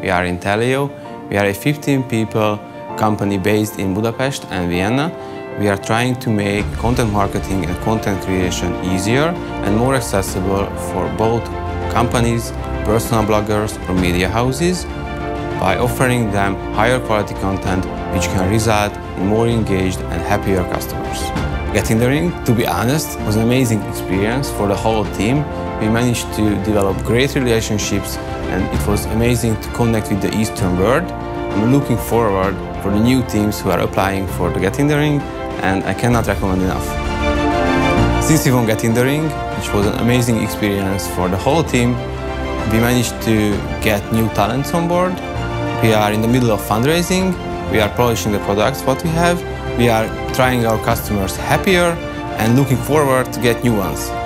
We are Intellyo. We are a 15-people company based in Budapest and Vienna. We are trying to make content marketing and content creation easier and more accessible for both companies, personal bloggers or media houses by offering them higher quality content which can result in more engaged and happier customers. Getting the Ring, to be honest, was an amazing experience for the whole team. We managed to develop great relationships and it was amazing to connect with the Eastern world. I'm looking forward for the new teams who are applying for the Getting the Ring, and I cannot recommend enough. Since we won Getting the Ring, which was an amazing experience for the whole team, we managed to get new talents on board. We are in the middle of fundraising. We are polishing the products what we have. We are trying our customers happier and looking forward to get new ones.